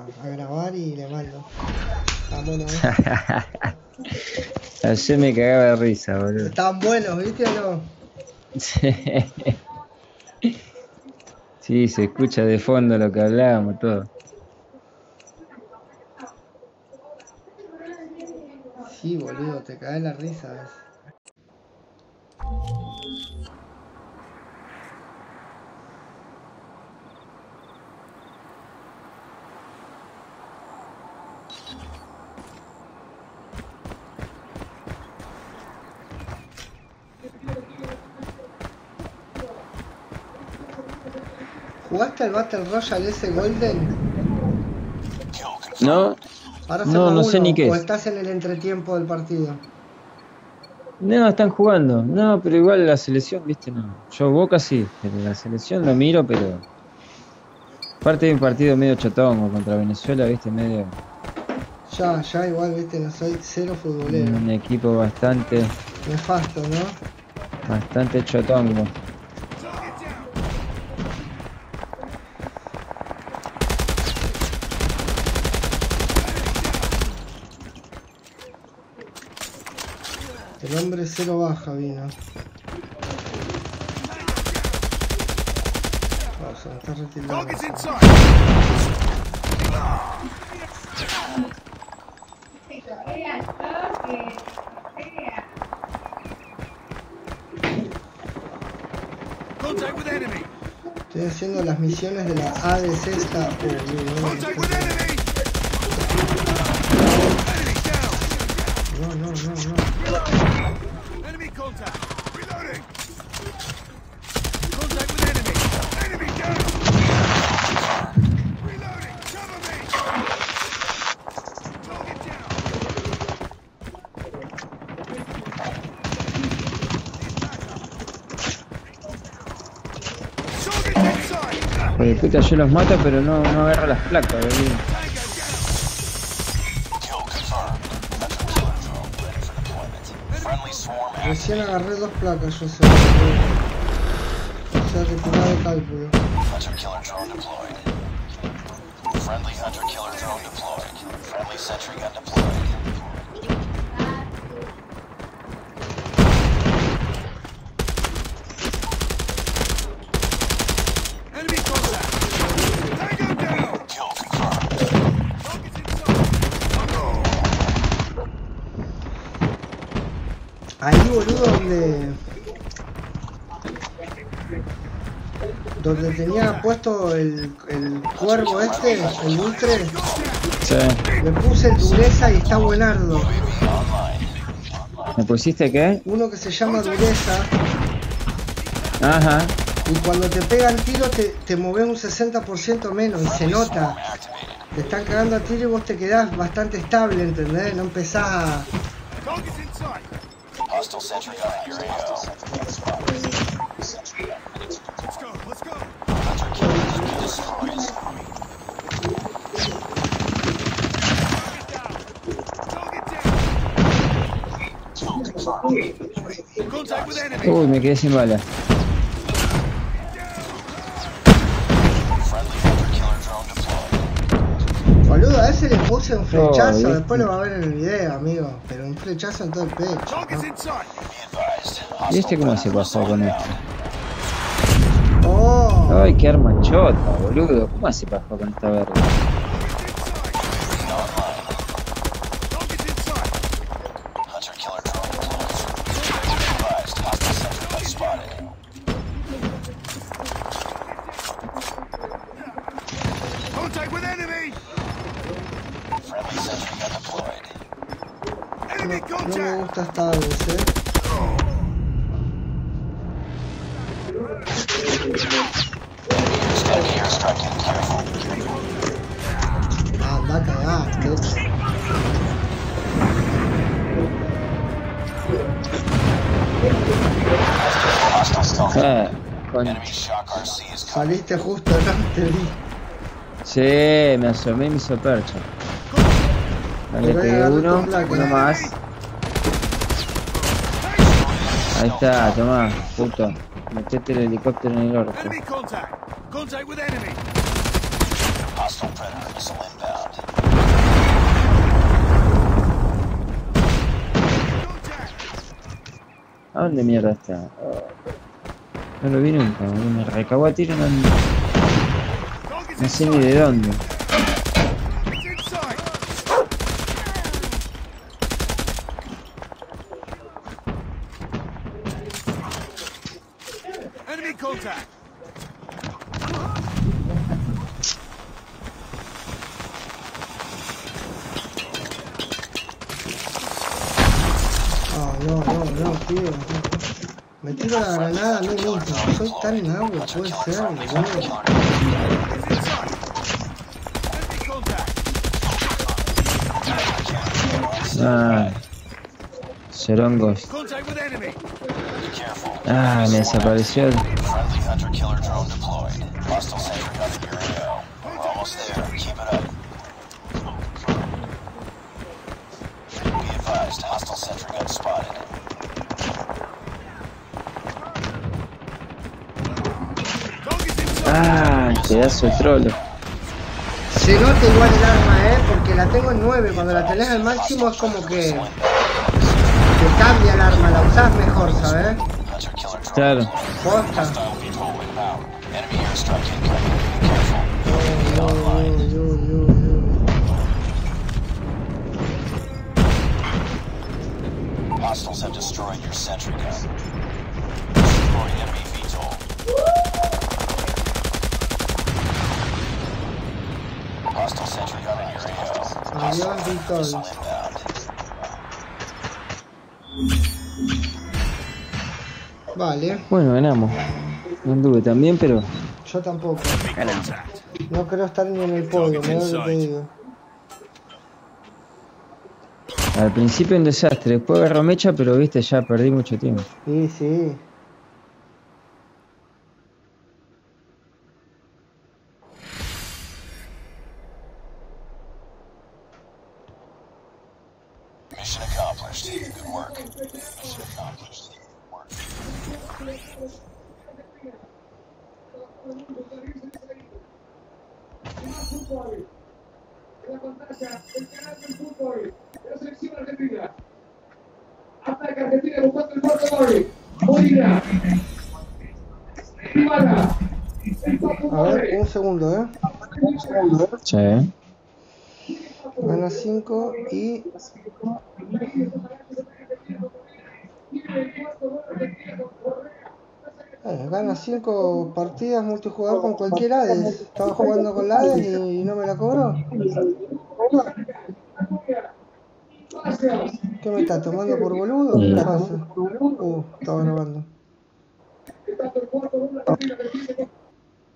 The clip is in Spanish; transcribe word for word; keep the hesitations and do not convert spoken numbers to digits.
a grabar y le mando. Está bueno, ¿eh? Ayer me cagaba de risa, boludo. Estaban buenos, ¿viste o no? Sí. Sí, se escucha de fondo lo que hablábamos, todo. Sí, boludo, te cae la risa, ¿ves? ¿Jugaste al Battle Royale ese Golden? No, Ahora no, no sé ni qué ¿O es. estás en el entretiempo del partido? No, están jugando. No, pero igual la selección, viste, no. Yo Boca sí, pero la selección lo miro, pero... Aparte de un partido medio chotongo contra Venezuela, viste, medio... Ya, ya igual, viste, no soy cero futbolero. Un equipo bastante... Nefasto, ¿no? Bastante chotongo. El hombre cero baja vino. Oh, se me está retirando. Estoy haciendo las misiones de la A D C esta. No, no, no, no. Enemy contact. Reloading. Contact with enemy. Enemy down. Reloading. Cover me. Target down. Target inside. Porque puta, yo los mato, pero no, no agarro las placas, boludo. Recién agarré dos placas, yo sé. O sea, retirado de cálculo. Hunter killer drone deployed. Friendly hunter killer drone deployed. Friendly sentry gun deployed. Enemy contact. Tango down. Kill confirmed. Targets inside. Ahí, boludo, donde... Donde tenía puesto el, el cuervo este, el ultre. Sí. Le puse el dureza y está buenardo. ¿Me pusiste qué? Uno que se llama dureza. Ajá. Y cuando te pegan tiro te, te mueves un sesenta por ciento menos y se nota. Te están cagando a tiro y vos te quedás bastante estable, ¿entendés? No empezás a... Targets inside. Hostile sentry gun at your A O. Let's go, let's go. Hunter killer has been destroyed. Target down. Target down. Contact with enemy. Uy, me quedé sin bala. Friendly hunter killer drone deployed. Boludo, a ese le puse un flechazo, Oh, después lo va a ver en el video, amigo. Pero un flechazo en todo el pecho, Targets ¿no? inside. Be advised. ¿Y este cómo se pasó con esto? Oh, Ay, qué arma chota, boludo. ¿Cómo se pasó con esta verga? Targets inside. Hunter killer drone deployed. Be advised. Hostile sentry gun spotted. Contact with enemy. Friendly sentry gun deployed. Enemy no, no me contact. gusta esta vez, eh. Static airstrike in. Careful. Ah, anda a cagar, loco. Hostile stealth. Ah, con... Enemy shock R C is coming. Saliste justo, no te vi. Sí, me asomé y me hizo percha. Ahí le Pero ahí pegué agarré uno, tu placa. uno más. Ahí está, tomá, puto. Metete el helicóptero en el orto. Enemy contact. Contact with enemy. Hostile predator missile inbound. ¿Dónde mierda está? Oh, no lo vi nunca, boludo. Me recagó a tiro, no, no sé ni de dónde. Enemy contact. Ah, no, no, no, tío. Me tiro la granada a mí mismo. Soy tan nabo, puede ser, boludo. Enemy contact. Ah, Serongos. Contact with enemy. Be careful. Ah, me desapareció. el- Friendly hunter killer drone deployed. Hostile sentry gun in your A O. We're almost there. Keep it up. Be advised, hostile sentry gun spotted. Target's inside. Ah, pedazo de trolo. Se nota igual el arma, eh, porque la tengo en nueve. Cuando la tenés al máximo es como que te cambia el arma, la usás mejor, ¿sabes? Hunter killer drone. Claro. Posta. Hostile vehicle inbound. Enemy airstrike incoming. Be careful. Uy, uy, uy, uy, uy. Hostiles have destroyed your sentry gun. Destroy enemy V TOL. Hostile sentry gun in your A O. Hostile Adiós, missile Vitol. inbound. Vale, Bueno, ganamos. No anduve tan bien, pero yo tampoco. ganamos. No creo estar ni en el podio, mira lo que te digo. Al principio un desastre, después agarró mecha, pero viste, ya perdí mucho tiempo. Sí, sí. Mission accomplished. Good work. Mission accomplished. Good work. En la pantalla, el canal del fútbol de la selección argentina. Ataca Argentina buscando el cuarto gol. Molina. Dybala. A ver, un segundo, eh. Sí. Gana cinco y. Eh, gana cinco partidas multijugador con cualquier Hades. Estaba jugando con la Hades y no me la cobró. ¿Qué me está tomando por boludo? ¿Qué pasa? Uh, estaba grabando.